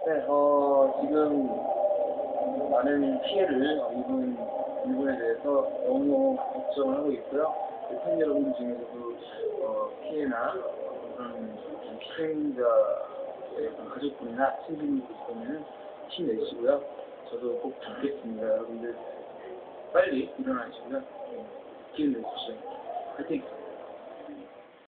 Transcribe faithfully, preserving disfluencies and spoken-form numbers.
네, 어, 지금 많은 피해를 어, 입은 부분에 대해서 너무 걱정을 하고 있고요. 그 팬 여러분 중에서도 어, 피해나 어, 그런 희생자의 어떤 가족분이나 친구분이 있으면 힘내시고요. 저도 꼭 돕겠습니다. 여러분들 빨리 일어나시고요. 네, 기운 내십시오. 화이팅!